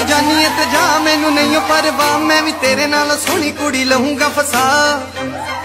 जानी है ते जा मैनू नहीं परवाह, मैं भी तेरे नाल सोहनी कुड़ी लहूंगा फसा।